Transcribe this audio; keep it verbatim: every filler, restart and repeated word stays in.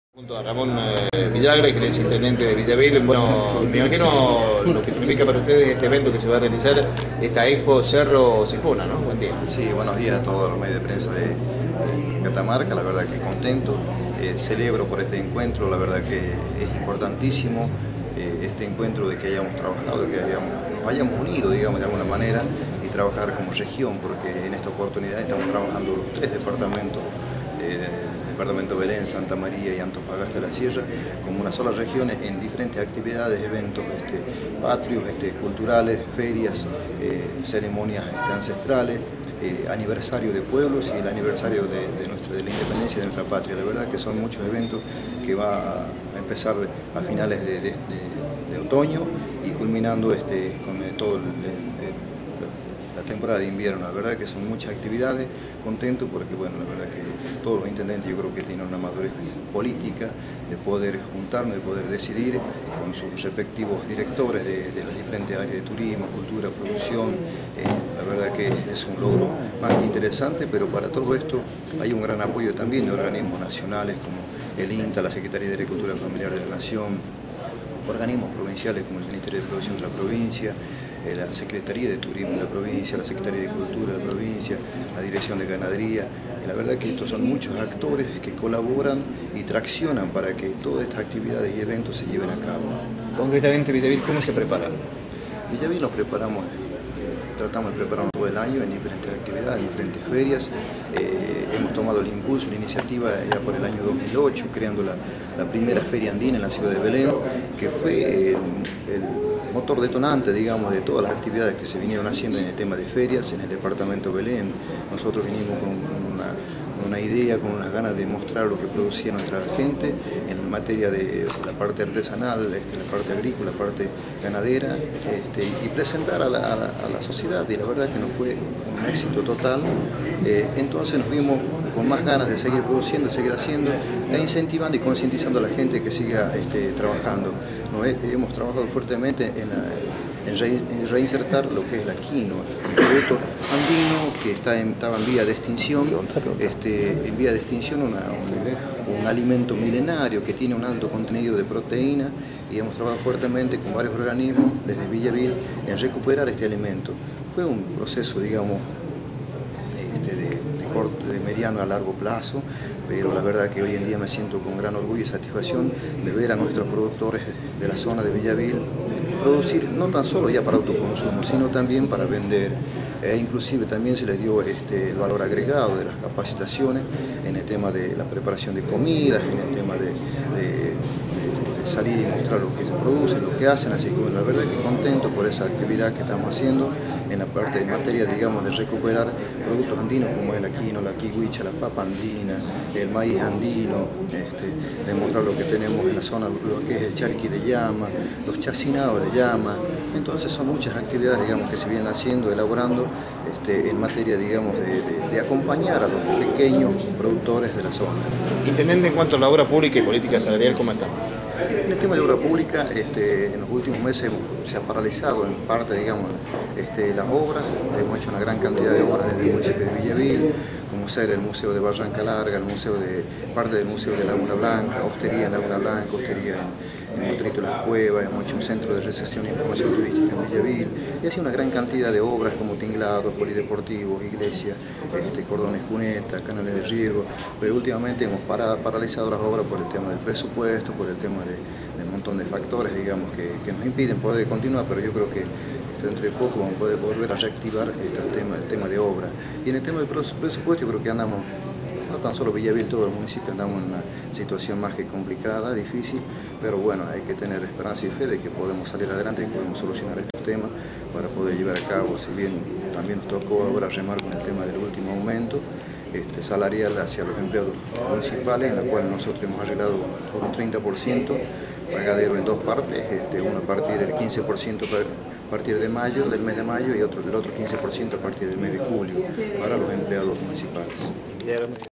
Junto a Ramón eh, Villagra, que es intendente de Villavil. Bueno, me imagino lo que significa para ustedes este evento que se va a realizar, esta Expo Cerro Sipuna, ¿no? Buen día. Sí, buenos días a todos los medios de prensa de, de Catamarca, la verdad que contento, eh, celebro por este encuentro, la verdad que es importantísimo eh, este encuentro de que hayamos trabajado, de que hayamos, nos hayamos unido, digamos, de alguna manera y trabajar como región, porque en esta oportunidad estamos trabajando los tres departamentos, eh, Departamento Belén, Santa María y Antofagasta de la Sierra, como una sola región en diferentes actividades, eventos este, patrios, este, culturales, ferias, eh, ceremonias este, ancestrales, eh, aniversario de pueblos y el aniversario de, de, nuestra, de la independencia de nuestra patria. La verdad que son muchos eventos que va a empezar a finales de, de, de, de otoño y culminando este, con todo el, el la temporada de invierno. La verdad que son muchas actividades, contento porque bueno, la verdad que todos los intendentes yo creo que tienen una madurez política de poder juntarnos, de poder decidir con sus respectivos directores de, de las diferentes áreas de turismo, cultura, producción. Eh, la verdad que es un logro más que interesante, pero para todo esto hay un gran apoyo también de organismos nacionales como el INTA, la Secretaría de Agricultura Familiar de la Nación, organismos provinciales como el Ministerio de Producción de la provincia, eh, la Secretaría de Turismo de la provincia, la Secretaría de Cultura de la provincia, la Dirección de Ganadería. Y la verdad que estos son muchos actores que colaboran y traccionan para que todas estas actividades y eventos se lleven a cabo. Concretamente, Villavil, ¿cómo se preparan? Villavil nos preparamos, eh, tratamos de prepararnos todo el año en diferentes actividades, en diferentes ferias. Eh, hemos tomado el impulso, la iniciativa ya por el año dos mil ocho, creando la, la primera feria andina en la ciudad de Belén, que fue el, el motor detonante, digamos, de todas las actividades que se vinieron haciendo en el tema de ferias en el departamento de Belén. Nosotros vinimos con una, con una idea, con unas ganas de mostrar lo que producía nuestra gente en materia de la parte artesanal, este, la parte agrícola, la parte ganadera, este, y presentar a la, a, la, a la sociedad, y la verdad es que nos fue un éxito total. Eh, entonces nos vimos con más ganas de seguir produciendo, de seguir haciendo, e incentivando y concientizando a la gente que siga este, trabajando. Nos he, hemos trabajado fuertemente en, la, en, re, en reinsertar lo que es la quinoa, un producto andino que está en, estaba en vía de extinción, este, en vía de extinción una, un, un alimento milenario que tiene un alto contenido de proteína, y hemos trabajado fuertemente con varios organismos desde Villavil en recuperar este alimento. Fue un proceso, digamos, este, de, de, corto, de mediano a largo plazo, pero la verdad que hoy en día me siento con gran orgullo y satisfacción de ver a nuestros productores de la zona de Villavil producir no tan solo ya para autoconsumo, sino también para vender. E inclusive también se les dio este, el valor agregado de las capacitaciones en el tema de la preparación de comidas, en el tema de, de, de salir y mostrar lo que se produce, lo que hacen, así que bueno, la verdad que contento por esa actividad que estamos haciendo en la parte de materia, digamos, de recuperar productos andinos como el quinoa, la kiwicha, la papa andina, el maíz andino, este, demostrar lo que tenemos en la zona, lo que es el charqui de llama, los chacinados de llama. Entonces son muchas actividades, digamos, que se vienen haciendo, elaborando este, en materia, digamos, de, de, de acompañar a los pequeños productores de la zona. Intendente, en cuanto a la obra pública y política salarial, ¿cómo están? En el tema de obra pública, este, en los últimos meses se ha paralizado en parte, digamos, este, las obras. Hemos hecho una gran cantidad de obras desde el municipio de Villavil, como ser el Museo de Barranca Larga, el museo de, parte del Museo de Laguna Blanca, hostería en Laguna Blanca, hostería en, en Motrito Las Cuevas. Hemos hecho un centro de recepción e información turística en Villavil, y así una gran cantidad de obras como tinglados, polideportivos, iglesias, este, cordones cuneta, canales de riego, pero últimamente hemos parado, paralizado las obras por el tema del presupuesto, por el tema de, de un montón de factores, digamos, que, que nos impiden poder continuar, pero yo creo que dentro de poco vamos a poder volver a reactivar este tema, el tema de obra. Y en el tema del presupuesto yo creo que andamos, no tan solo Villavil, todos los municipios andamos en una situación más que complicada, difícil, pero bueno, hay que tener esperanza y fe de que podemos salir adelante y podemos solucionar estos temas para poder llevar a cabo, si bien también nos tocó ahora remar con el tema del último aumento este, salarial hacia los empleados municipales, en la cual nosotros hemos arreglado por un treinta por ciento, pagadero en dos partes, este, uno a partir del quince por ciento a partir de mayo, del mes de mayo, y otro, el otro quince por ciento a partir del mes de julio para los empleados municipales.